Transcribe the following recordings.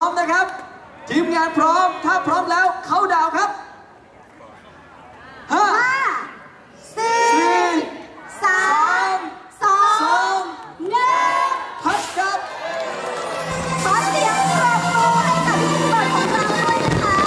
ร้อมนะครับทีมงานพร้อมถ้าพร้อมแล้วเข้าดาวครับ5 4 3 2 1พัดครับขอเสียงปรบมือให้กับทีมบอลของเราด้วยนะคะ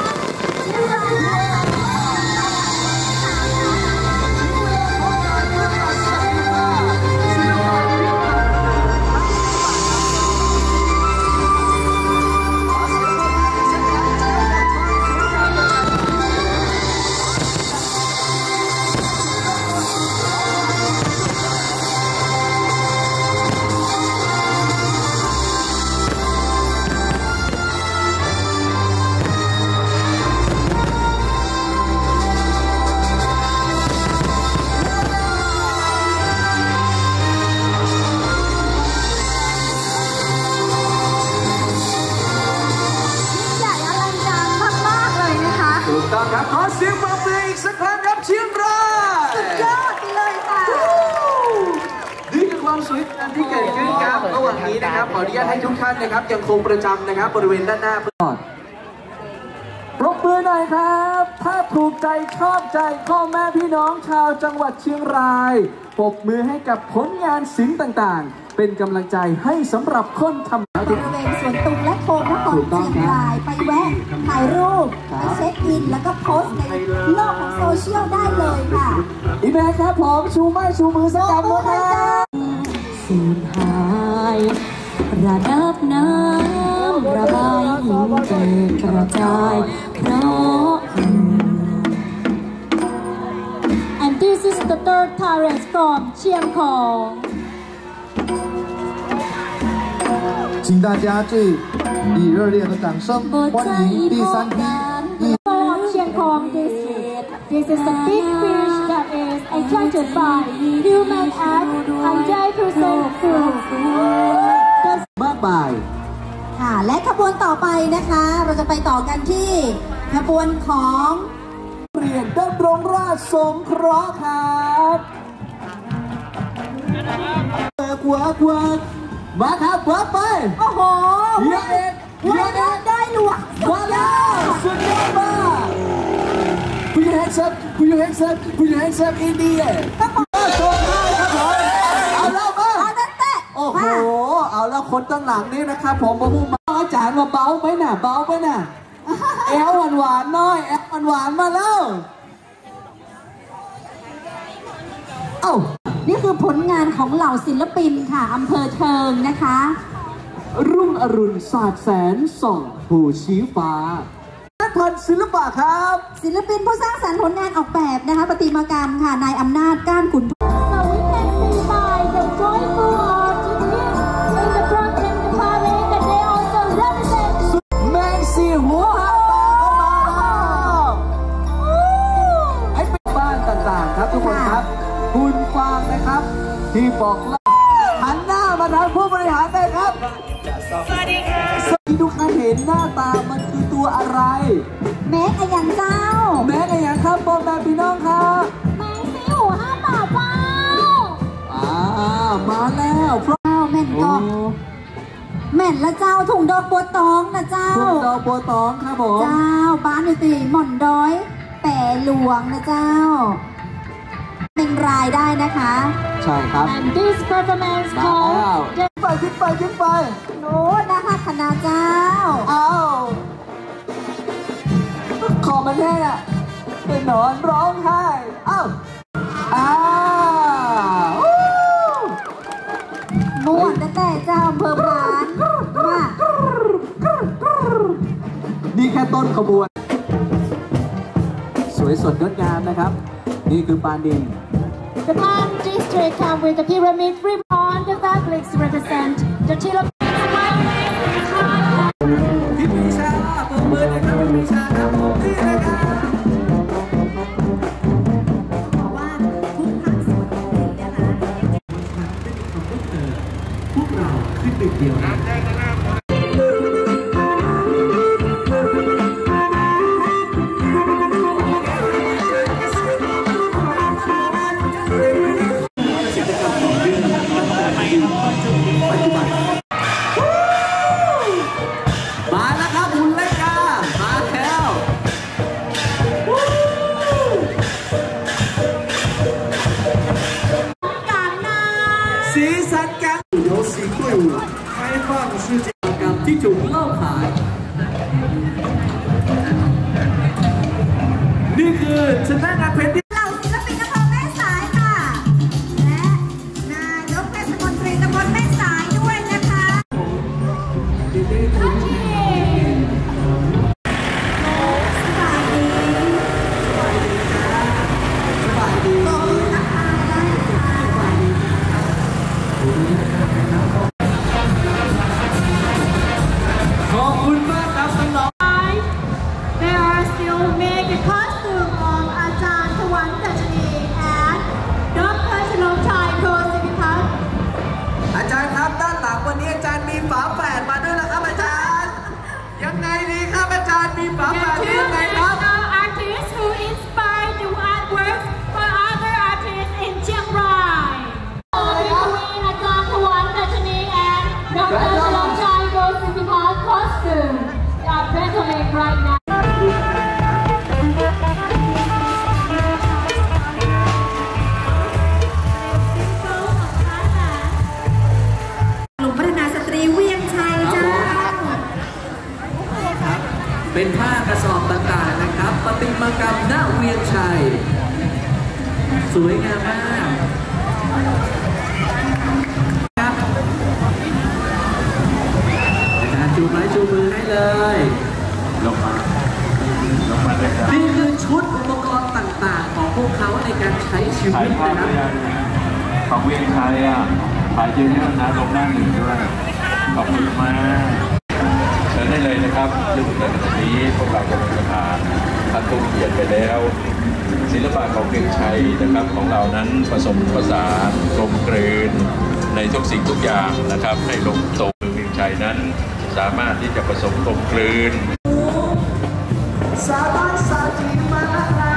ถูกต้องครับขอเสียงปรบมืออีกสักครั้งครับเชียงรายสุดยอดเลยค่ะนี่คือความสวยงามที่เกิดขึ้นครับระหว่างนี้นะครับขออนุญาตให้ทุกท่านนะครับยังคงประจำนะครับบริเวณด้านหน้าปรบมือหน่อยครับถ้าถูกใจชอบใจพ่อแม่พี่น้องชาวจังหวัดเชียงรายปรบมือให้กับผลงานศิลป์ต่างๆเป็นกำลังใจให้สำหรับคนทำบริเวณสวนตุงและโคมนครเชียงรายไปแวะถ่ายรูปไปเช็คอินแล้วก็โพสต์ในโลกของโซเชียลได้เลยค่ะอีแม่ครับผมชูไม้ชูมือสักคำนะครับสูญหายระดับน้ำระบายหินเกิดกระจายเพราะAnd this is the third terrace from เชียงของ请大家最以热烈的掌声欢迎第三批 Chiang-Khong District. This is a big fish that is attracted by human act and 100% food. มากมายค่ะและขบวนต่อไปนะคะเราจะไปต่อกันที่ขบวนของเรียนดำรงราชสงเคราะห์ครับกวักมาครับกวักไปโอ้โหเยอะเองเยอะเองได้หลวงมาแล้วสุดยอดมาก Put your hands up Put your hands up Put your hands up in the air ส่งได้ครับผมเอาแล้วมาโอ้โหเอาแล้วคนตั้งหลังนี่นะครับผมมาพูดมาอาจารย์มาเบาไปน่ะเบาไปน่ะแอลหวานๆน้อยแอลหวานๆมาแล้วเอ้านี่คือผลงานของเหล่าศิลปินค่ะอำเภอเทิงนะคะรุ่งอรุณศาสตร์แสนส่องผู้ชี้ฟ้านักพันศิลปะครับศิลปินผู้สร้างสรรค์ผลงานออกแบบนะคะประติมากรรมค่ะนายอำนาจก้านขุน So we can see by the joyful art in the front in the parade that they also represent แมงสีหัวไอ้เป็นบ้านต่างๆครับทุกคนครับคุณฟังนะครับที่บอกเล่าหันหน้ามาทางผู้บริหารได้ครับสวัสดีค่ะทุกท่านเห็นหน้าตามันคือตัวอะไรแม็กไอยังเจ้าแม็กไอยังครับพ่อแม่พี่น้องครับแมงสีหู5 บาทเจ้ามาแล้วเจ้าแม่นก็แม่นละเจ้าถุงดอกบัวตองนะเจ้าถุงดอกบัวตองครับผมเจ้าบ้านอยู่ตีหม่อนดอยแป่หลวงนะเจ้าเป็นรายได้นะคะใช่ครับ And this performance called ยิ้มไปโน้นะคะคณะเจ้าเอาขอมันแน่น่ะเป็นนอนร้องไห้เอ้าม่วนแต่เจ้าอำเภอพานมานี่แค่ต้นขบวนสวยสดงดงามนะครับนี่คือปานดิน The Pan District come with the pyramid ribbon. The fabrics represent the Chilop. พี่ปีชาปรบมือนะครับพี่ปีชาครับผมนี่นะครับบอกว่าทุกภาคส่วนเลยนะคะพวกเราคือหนึ่งเดียวนะปัจจุบันถูกกรรมที่ถูกเล่าขานนี่คือชนะงานเพชรที่เหล่าศิลปินอำเภอแม่สายค่ะและนายกเทศมนตรีตำบลแม่สายด้วยนะคะขอบคุณมากครับน้อง There are still made the costume of อาจารย์ถวันดัชนี and Dr. เฉลิมชัยโคศิพิพัฒน์อาจารย์ครับด้านหลังวันนี้อาจารย์มีฝาแฝดมาด้วยนะครับอาจารย์ยังไงดีครับอาจารย์มีฝาแฝดยังไงครับ artists who inspired the artworks for other artists in Chiang Rai. Between อาจารย์ถวันดัชนี and Dr. เฉลิมชัยโคศิพิพัฒน์ costume are battling right now. เป็นผ้ากระสอบต่างๆนะครับประติมากรรมณเวียงชัยสวยงามมากครับอาจารย์จูไม้จูมือให้เลยลงมาเลยครับนี่คือชุดอุปกรณ์ต่างๆของพวกเขาในการใช้ชีวิตนะครับของเวียงชัยถ่ายเยอะๆนะลงหน้าหนึ่งด้วยขอบคุณมากเชิญได้เลยนะครับซึ่งในวันนี้พวกเรากำลังจะผ่านท่านผู้เขียนไปแล้วศิลปะของเวียงชัยนะครับของเรานั้นผสมผสานกลมกลืนในทุกสิ่งทุกอย่างนะครับให้ลงตัวเวียงชัยนั้นสามารถที่จะผสมกลมกลืนสาบานสาจีมาแล้ว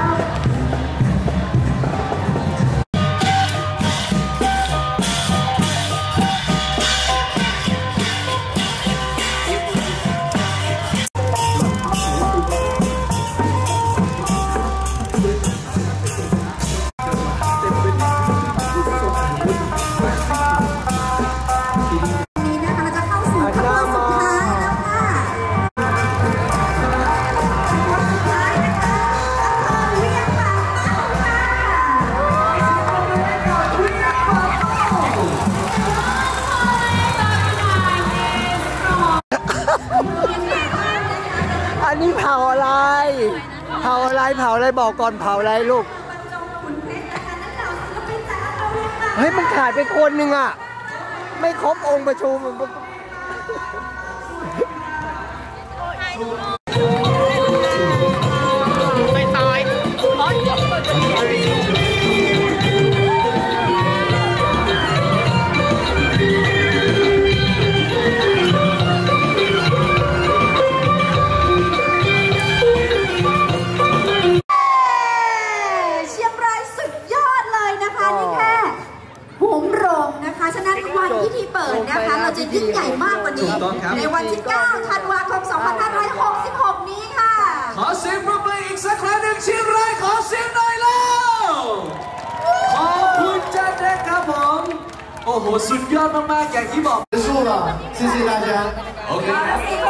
อันนี้เผาอะไรเผาอะไรบอกก่อนเผาอะไรลูกเฮ้ยมันขาดไปคนหนึ่งอ่ะไม่ครบองค์ประชุมไม่ตายฉะนั้นวันพิธีเปิดนะคะเราจะยิ่งใหญ่มากกว่านี้ในวันที่ 9 ธันวาคม 2566 นี้ค่ะขอเสียงปรบมืออีกสักครั้งหนึ่งเชียงรายขอเสียงหน่อยแล้วขอบคุณจัดเด็กครับผมโอ้โหสุดยอดมากๆอย่างที่บอก结束了谢谢大家โอเค